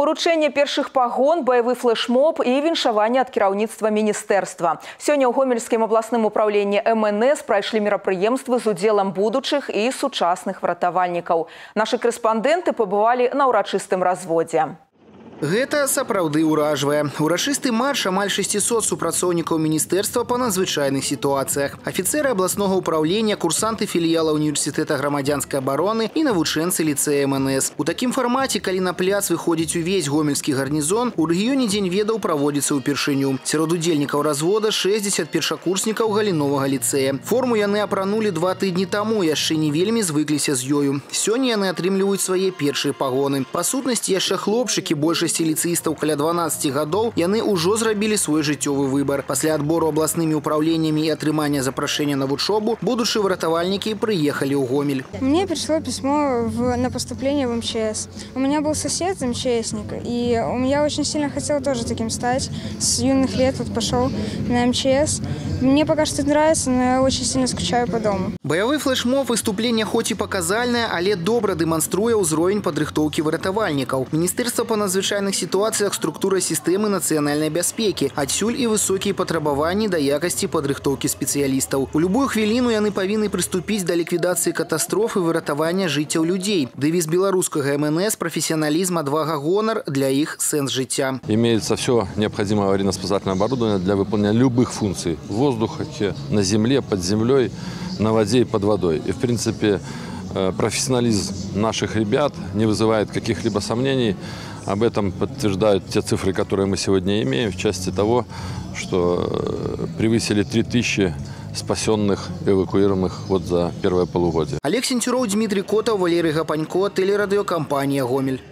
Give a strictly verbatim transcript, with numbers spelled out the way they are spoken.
Уручэнне першых пагон, баявы флешмоб і віншаванне ад кіраўніцтва міністэрства. Сёння ў Гомельскім абласным управленні эм эн эс прайшлі мерапрыемствы з удзелам будучых і сучасных выратавальнікаў. Нашы корэспандэнты пабывалі на ўрачыстым разводзе. Гэта сапраўды ўражвае. Урачысты марш амаль шестьсот супрацоўнікаў міністэрства па надзвычайных сітуацыях. Афіцеры абласнога ўправлення, курсанты філіяла універсітэта грамадзянскай абароны і навучэнцы ліцэя эм эн эс. У такім фармаце, калі на пляц выходзіць увесь гомельскі гарнізон, у рэгіёне дзень ведаў праводзіцца ўпершыню. Сярод удзельнікаў развода шэсцьдзесят першакурснікаў галіновага ліцэя. Форму яны апранулі два тыдні таму, яшчэ не вельмі звыкліся з ёю. Сёння яны атрымліваюць свае першыя пагоны. Па сутнасці, яшчэ хлопчыкі, большасць ліцэістаў каля дванаццаці гадоў, яны ўжо зрабілі свой жыццёвы выбар. Пасля адбору абласнымі ўправленнямі і атрымання запрашэння на вучобу, будучыя выратавальнікі приехали в Гомель. Мне пришло письмо в, на поступление в эм че эс. У меня был сосед эм че эсник, и я очень сильно хотела тоже таким стать. С юных лет вот пошел на эм че эс. Мне пока что это нравится, но я очень сильно скучаю по дому. Баявы флешмоб выступление хоть и показальное, але добра дэманструе ўзровень падрыхтоўкі выратавальнікаў. Міністэрства па надзвычайных ситуациях структура системы национальной бяспеки, адсюль и высокие потребования до якости подрыхтовки специалистов. У любую хвилину яны повинны приступить до ликвидации катастроф и выратавання жыццяў людей. Девиз белорусского эм эн эс «Профессионализм, отвага, гонор» для их сенс життя. Имеется все необходимое аварийно-спасательное оборудование для выполнения любых функций в воздухе, на земле, под землей, на воде и под водой. И в принципе профессионализм наших ребят не вызывает каких-либо сомнений. Об этом подтверждают те цифры, которые мы сегодня имеем, в части того, что превысили три тысячи спасенных, эвакуируемых вот за первое полугодие. Олег Сентюров, Дмитрий Котов, Валерий Гапанько, телерадиокомпания «Гомель».